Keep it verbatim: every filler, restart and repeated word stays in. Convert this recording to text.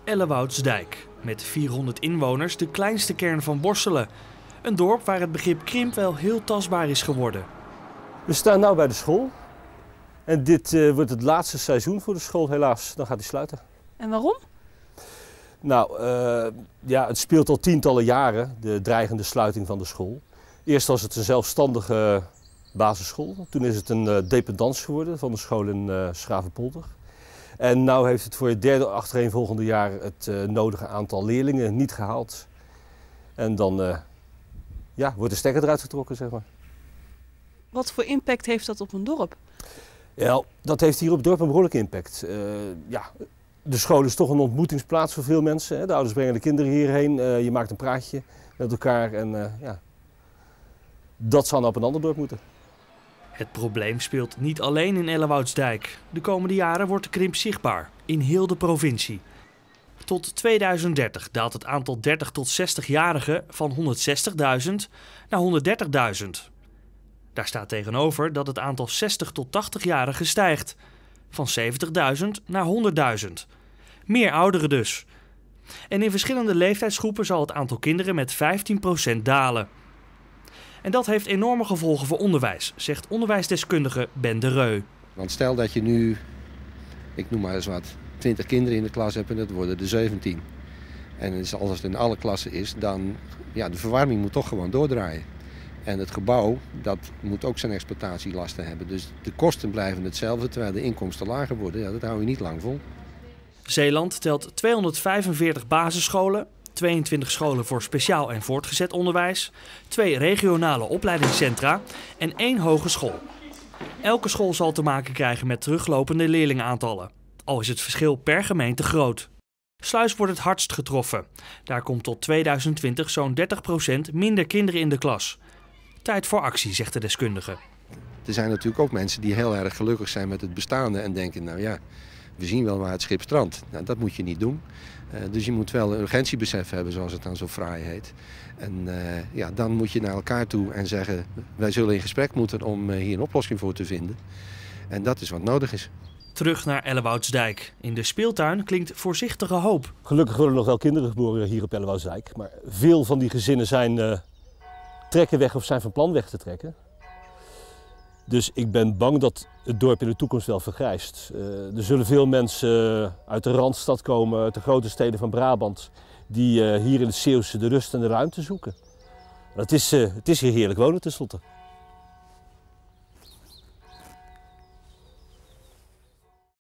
Ellewoudsdijk, met vierhonderd inwoners de kleinste kern van Borselen. Een dorp waar het begrip krimp wel heel tastbaar is geworden. We staan nu bij de school en dit uh, wordt het laatste seizoen voor de school helaas. Dan gaat die sluiten. En waarom? Nou, uh, ja, het speelt al tientallen jaren, de dreigende sluiting van de school. Eerst was het een zelfstandige basisschool. Toen is het een uh, dependance geworden van de school in uh, Schravenpolder. En nu heeft het voor het derde achtereenvolgende jaar het uh, nodige aantal leerlingen niet gehaald. En dan uh, ja, wordt de stekker eruit getrokken, zeg maar. Wat voor impact heeft dat op een dorp? Ja, dat heeft hier op het dorp een behoorlijke impact. Uh, ja, de school is toch een ontmoetingsplaats voor veel mensen. Hè. De ouders brengen de kinderen hierheen. Uh, je maakt een praatje met elkaar. En uh, ja, dat zou nou op een ander dorp moeten. Het probleem speelt niet alleen in Ellewoudsdijk. De komende jaren wordt de krimp zichtbaar in heel de provincie. Tot tweeduizend dertig daalt het aantal dertig tot zestig-jarigen van honderdzestigduizend naar honderddertigduizend. Daar staat tegenover dat het aantal zestig tot tachtig-jarigen stijgt. Van zeventigduizend naar honderdduizend. Meer ouderen dus. En in verschillende leeftijdsgroepen zal het aantal kinderen met vijftien procent dalen. En dat heeft enorme gevolgen voor onderwijs, zegt onderwijsdeskundige Ben de Reu. Want stel dat je nu, ik noem maar eens wat, twintig kinderen in de klas hebt en dat worden er zeventien. En als het in alle klassen is, dan ja, de verwarming moet toch gewoon doordraaien. En het gebouw, dat moet ook zijn exploitatielasten hebben. Dus de kosten blijven hetzelfde, terwijl de inkomsten lager worden. Ja, dat hou je niet lang vol. Zeeland telt tweehonderdvijfenveertig basisscholen, tweeëntwintig scholen voor speciaal en voortgezet onderwijs, twee regionale opleidingscentra en één hogeschool. Elke school zal te maken krijgen met teruglopende leerlingenaantallen, al is het verschil per gemeente groot. Sluis wordt het hardst getroffen. Daar komt tot tweeduizend twintig zo'n dertig procent minder kinderen in de klas. Tijd voor actie, zegt de deskundige. Er zijn natuurlijk ook mensen die heel erg gelukkig zijn met het bestaande en denken, nou ja, we zien wel waar het schip strandt. Nou, dat moet je niet doen. Uh, dus je moet wel een urgentiebesef hebben, zoals het dan zo fraai heet. En uh, ja, dan moet je naar elkaar toe en zeggen, wij zullen in gesprek moeten om uh, hier een oplossing voor te vinden. En dat is wat nodig is. Terug naar Ellewoudsdijk. In de speeltuin klinkt voorzichtige hoop. Gelukkig worden er nog wel kinderen geboren hier op Ellewoudsdijk. Maar veel van die gezinnen zijn uh, trekken weg of zijn van plan weg te trekken. Dus ik ben bang dat het dorp in de toekomst wel vergrijst. Uh, er zullen veel mensen uh, uit de Randstad komen, uit de grote steden van Brabant, die uh, hier in het Zeeuwse de rust en de ruimte zoeken. Het is, uh, het is hier heerlijk wonen tenslotte.